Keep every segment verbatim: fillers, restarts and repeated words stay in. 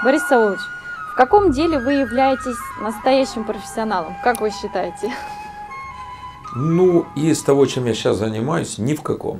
Борис Саулович, в каком деле вы являетесь настоящим профессионалом? Как вы считаете? Ну, из того, чем я сейчас занимаюсь, ни в каком.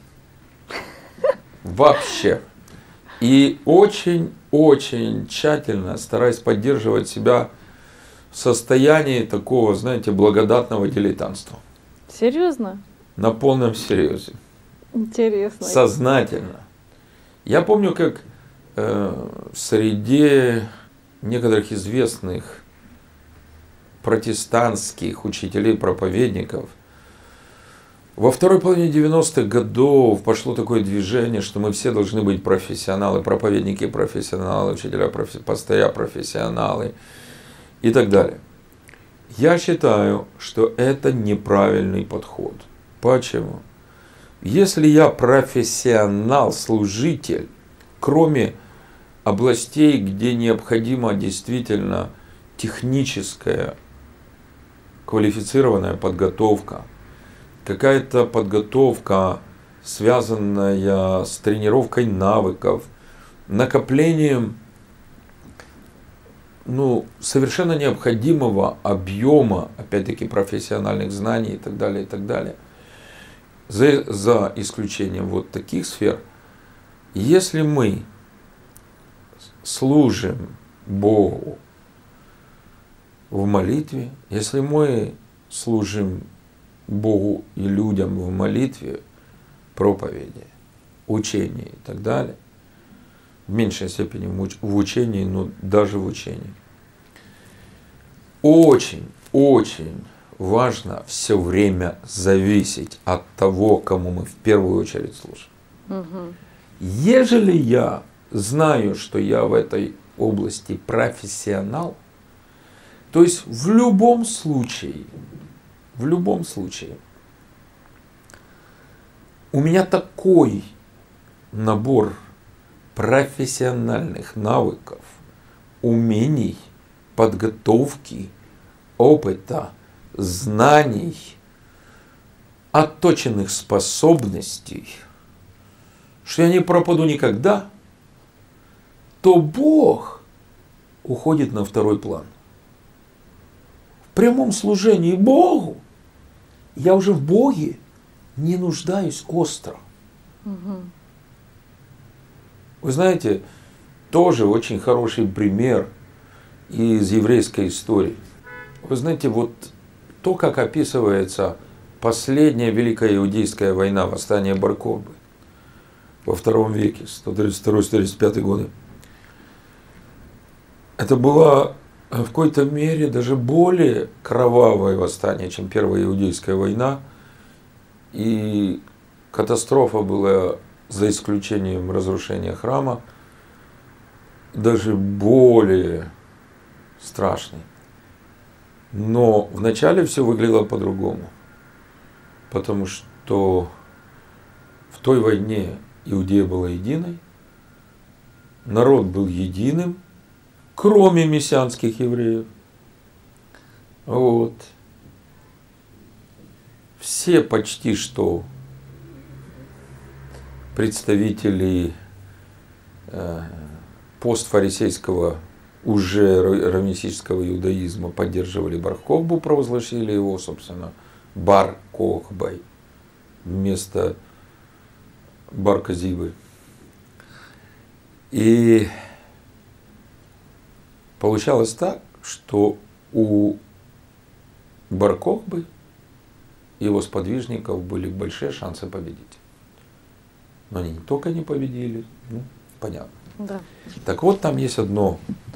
Вообще. И очень-очень тщательно стараюсь поддерживать себя в состоянии такого, знаете, благодатного дилетантства. Серьезно? На полном серьезе. Интересно. Сознательно. Я помню, как э, среди некоторых известных протестантских учителей, проповедников во второй половине девяностых годов пошло такое движение, что мы все должны быть профессионалы, проповедники профессионалы, учителя профи- пастыря профессионалы и так далее. Я считаю, что это неправильный подход. Почему? Если я профессионал, служитель, кроме областей, где необходима действительно техническая, квалифицированная подготовка, какая-то подготовка, связанная с тренировкой навыков, накоплением ну, совершенно необходимого объема, опять-таки, профессиональных знаний и так далее, и так далее. За, за исключением вот таких сфер, если мы служим Богу в молитве, если мы служим Богу и людям в молитве, проповеди, учении и так далее, в меньшей степени в учении, но даже в учении, очень, очень важно все время зависеть от того, кому мы в первую очередь служим. Угу. Ежели я знаю, что я в этой области профессионал, то есть в любом случае, в любом случае, у меня такой набор профессиональных навыков, умений, подготовки, опыта, знаний, отточенных способностей, что я не пропаду никогда, то Бог уходит на второй план. В прямом служении Богу я уже в Боге не нуждаюсь остро. Угу. Вы знаете, тоже очень хороший пример из еврейской истории. Вы знаете, вот то, как описывается последняя Великая Иудейская война, восстание Бар-Кохбы во втором веке, сто тридцать второй — сто тридцать пятый годы. Это было в какой-то мере даже более кровавое восстание, чем Первая Иудейская война. И катастрофа была, за исключением разрушения храма, даже более страшной. Но вначале все выглядело по-другому. Потому что в той войне Иудея была единой, народ был единым, кроме мессианских евреев. Вот. Все почти что представители э, постфарисейского, уже раввинистического иудаизма поддерживали Бар-Кохбу, провозгласили его, собственно, Бар-Кохбой вместо Бар-Козибы. И получалось так, что у Бар-Кохбы и его сподвижников были большие шансы победить. Но они не только не победили, ну, понятно. Да. Так вот, там есть одно,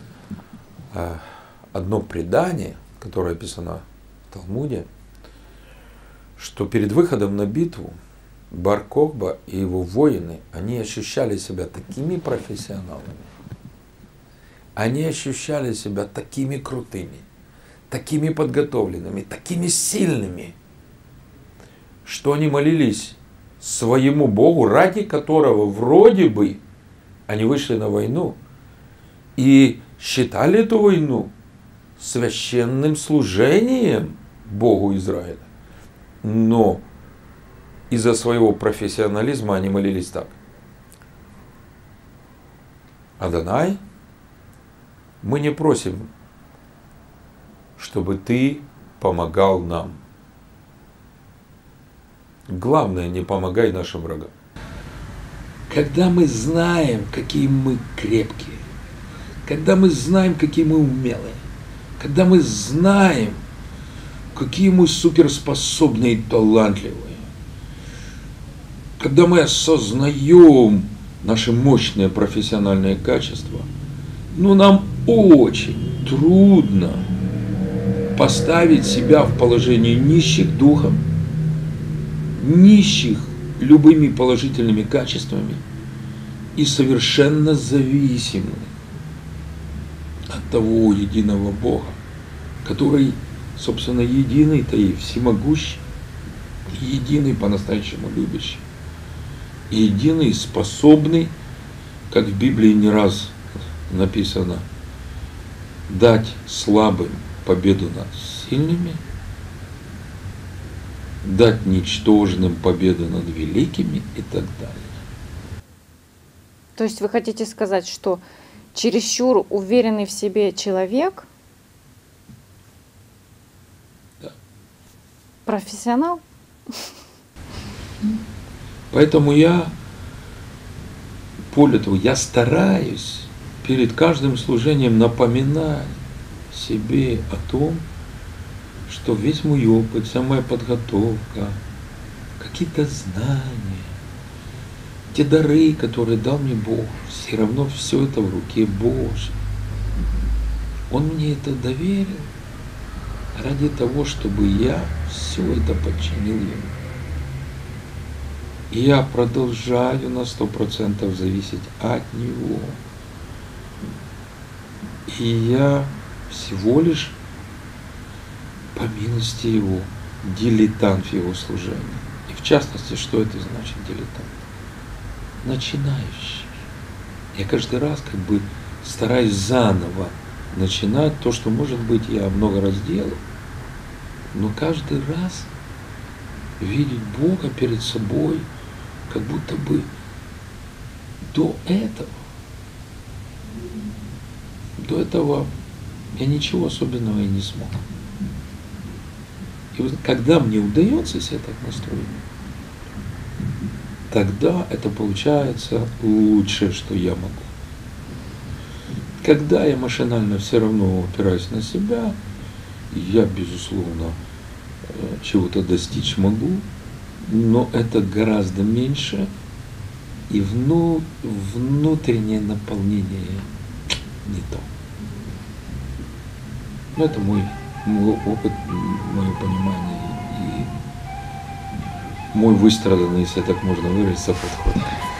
одно предание, которое описано в Талмуде, что перед выходом на битву Бар-Кохба и его воины, они ощущали себя такими профессионалами, они ощущали себя такими крутыми, такими подготовленными, такими сильными, что они молились своему Богу, ради которого вроде бы они вышли на войну и считали эту войну священным служением Богу Израиля. Но из-за своего профессионализма они молились так: Адонай, Мы не просим, чтобы ты помогал нам. Главное, не помогай нашим врагам. Когда мы знаем, какие мы крепкие, когда мы знаем, какие мы умелые, когда мы знаем, какие мы суперспособные и талантливые, когда мы осознаем наши мощные профессиональные качества, ну нам очень трудно поставить себя в положение нищих духом, нищих любыми положительными качествами и совершенно зависимых от того единого Бога, который, собственно, единый-то и всемогущий, единый по-настоящему любящий, и единый способный, как в Библии не раз написано, дать слабым победу над сильными, дать ничтожным победу над великими и так далее. То есть вы хотите сказать, что чересчур уверенный в себе человек, Да. профессионал? Поэтому я, более того, я стараюсь перед каждым служением напоминать себе о том, что весь мой опыт, вся моя подготовка, какие-то знания, те дары, которые дал мне Бог, все равно все это в руке Божьей. Он мне это доверил ради того, чтобы я все это подчинил Ему. И я продолжаю на сто процентов зависеть от Него. И я всего лишь, по милости Его, дилетант в Его служении. И в частности, что это значит дилетант? Начинающий. Я каждый раз как бы стараюсь заново начинать то, что, может быть, я много раз делал, но каждый раз видеть Бога перед собой, как будто бы до этого, до этого я ничего особенного и не смог. И вот когда мне удается себя так настроить, тогда это получается лучшее, что я могу. Когда я машинально все равно опираюсь на себя, я, безусловно, чего-то достичь могу, но это гораздо меньше, и вну, внутреннее наполнение не то. Но это мой, мой опыт, мое понимание и мой выстраданный, если так можно выразиться, подход.